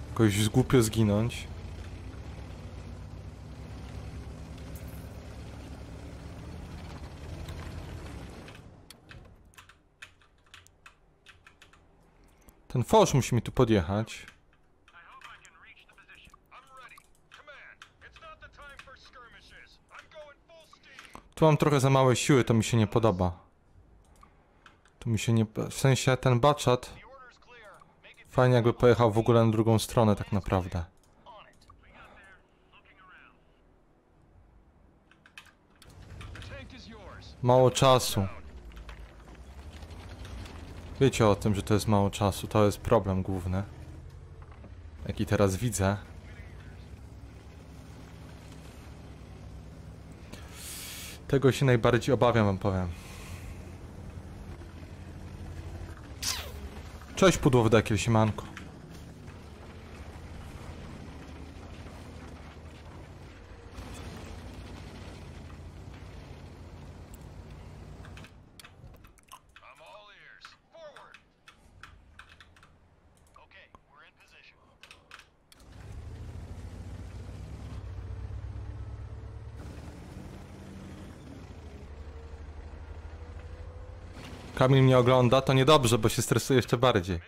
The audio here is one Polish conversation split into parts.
Jakoś głupio zginąć. Ten Fosz musi mi tu podjechać. Tu mam trochę za małe siły, to mi się nie podoba. Tu mi się nie... W sensie ten baczat... Fajnie jakby pojechał w ogóle na drugą stronę tak naprawdę. Mało czasu. Wiecie o tym, że to jest mało czasu. To jest problem główny. Jaki teraz widzę. Tego się najbardziej obawiam, wam powiem. Cześć pudłowdekiel, siemanko. Kamil mnie ogląda, to niedobrze, bo się stresuje jeszcze bardziej.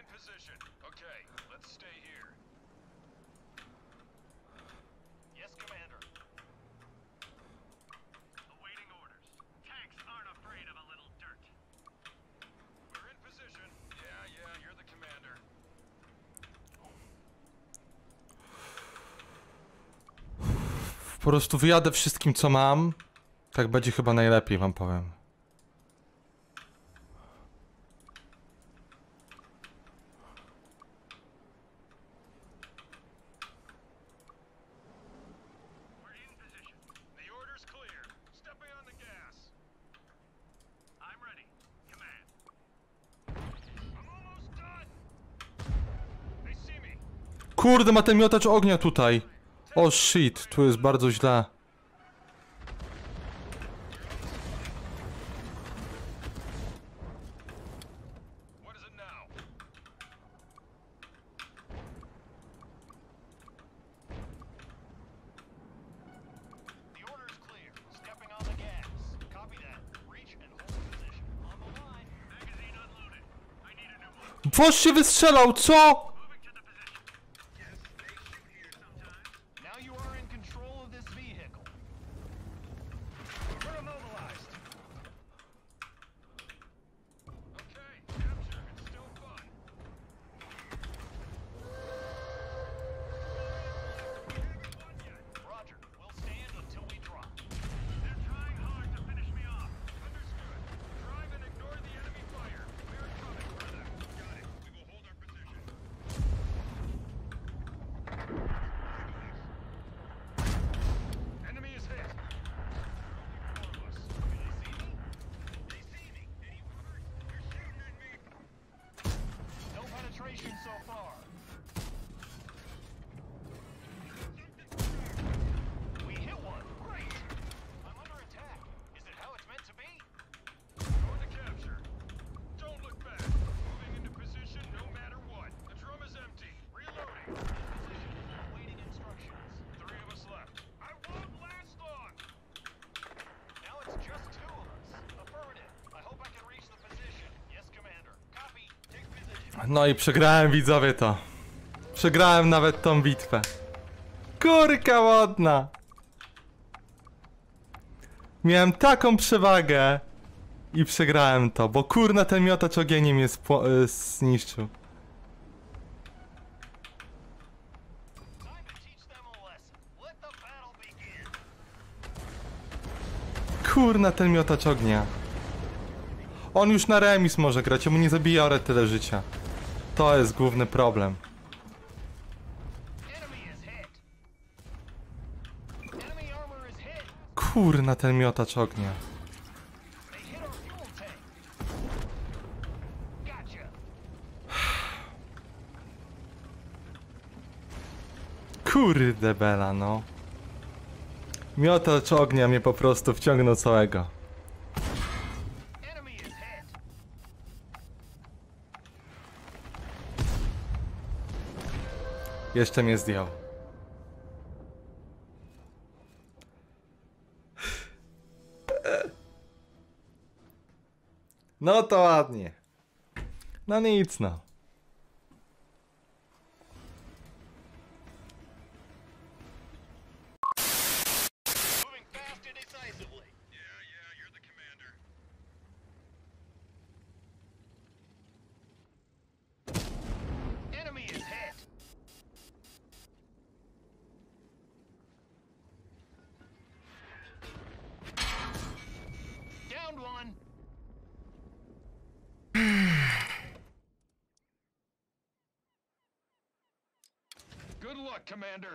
Po prostu wyjadę wszystkim, co mam. Tak będzie chyba najlepiej, wam powiem. Kurde, ma ten miotacz ognia tutaj. O shit, tu jest bardzo źle. Woż się wystrzelał, co? No i przegrałem, widzowie, to. Przegrałem nawet tą bitwę. Kurka wodna. Miałem taką przewagę i przegrałem to, bo kurna ten miotacz ogieniem mnie zniszczył. Kurna ten miotacz ognia. On już na remis może grać, mu nie zabija o tyle życia. To jest główny problem. Kurna ten miotacz ognia. Kurde bela, no. Miotacz ognia mnie po prostu wciągnął całego. Jeszcze mnie zdjął. No to ładnie. No nic no. Good luck, Commander.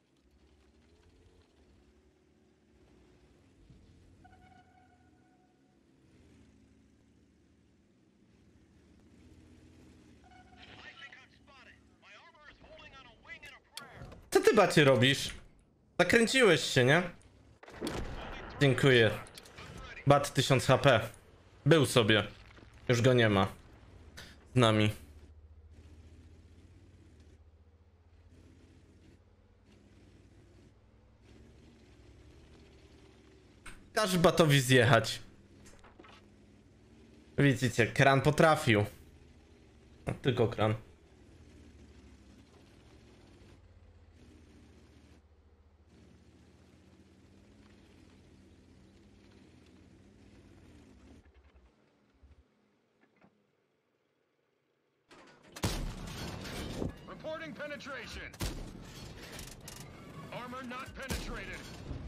Co ty, bacie, robisz? Zakręciłeś się, nie? Dziękuję. Bat 1000 HP. Był sobie. Już go nie ma. Z nami. Każ batowi zjechać. Widzicie, kran potrafił. No, tylko kran. Reporting penetration. Armor not penetrated.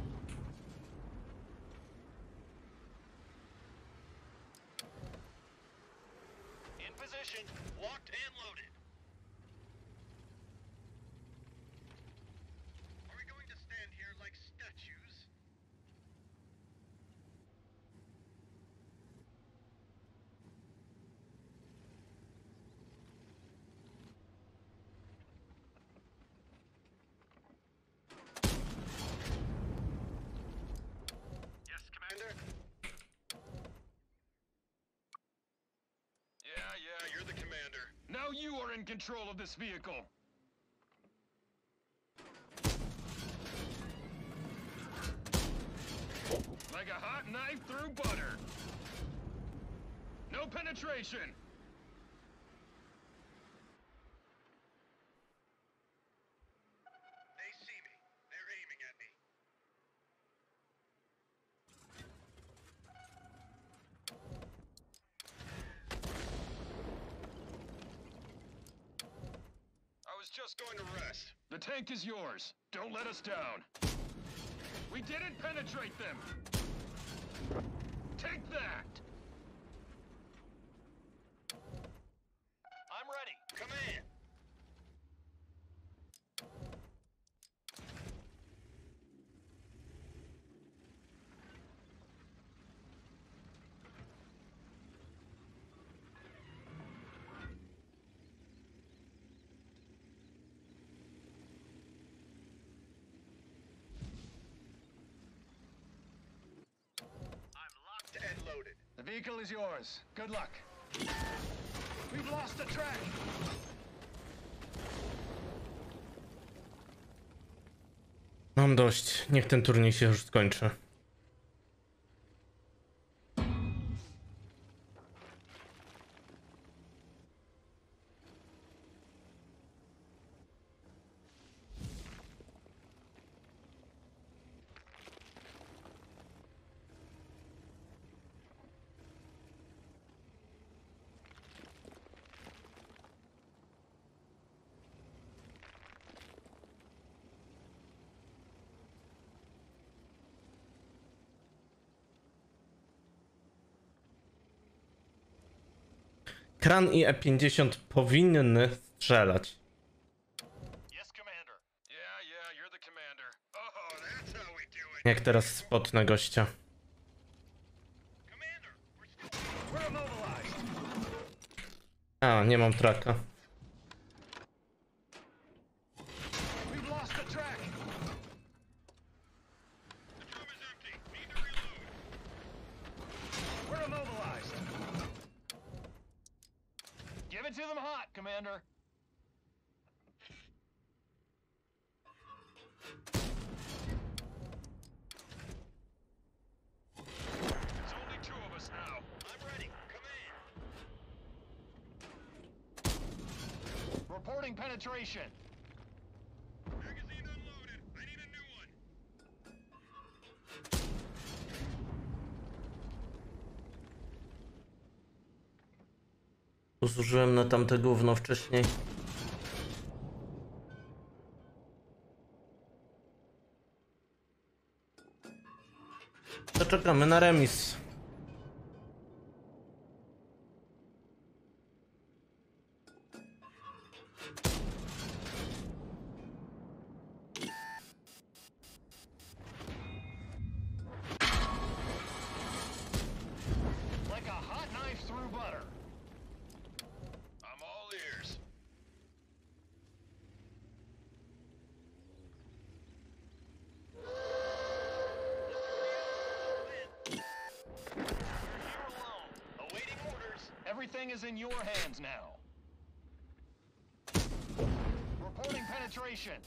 In position, locked and loaded. Are we going to stand here like statues? Yes, Commander. Yeah, you're the commander. Now you are in control of this vehicle. Like a hot knife through butter. No penetration. They see me. They're aiming at me. I was just going to rest. The tank is yours. Don't let us down. We didn't penetrate them. Take that. I'm ready. Command. And loaded. The vehicle is yours. Good luck. We've lost the track. Mam dość. Niech ten turniej się już skończy. Kran i E50 powinny strzelać. Yes, Commander. Yeah, you're the commander. Oh, that's how we do it. Jak teraz spotnę gościa. Commander, we're immobilized. A, nie mam traka. We've lost the track. The drum is empty. Need to reload. We're immobilized. Give it to them hot, Commander. Reporting penetration. Zużyłem na tamte gówno wcześniej. To czekamy na remis. Like a hot knife through butter. I'm all ears. You're here alone, awaiting orders. Everything is in your hands now. Reporting penetration.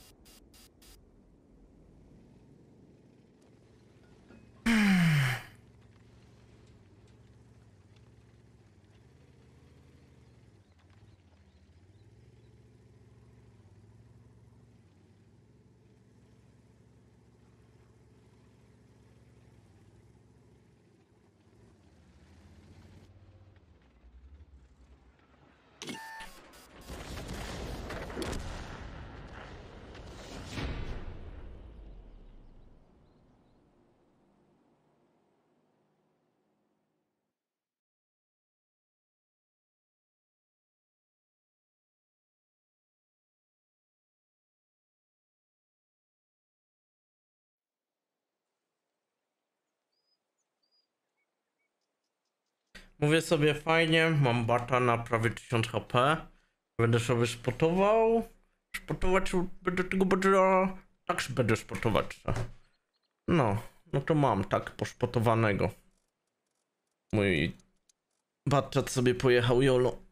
Mówię sobie fajnie, mam bata na prawie 1000 HP. Będę sobie spotował. Spotować będę tego badża. Tak się będę spotować. No to mam tak poszpotowanego. Mój batchat sobie pojechał jolo.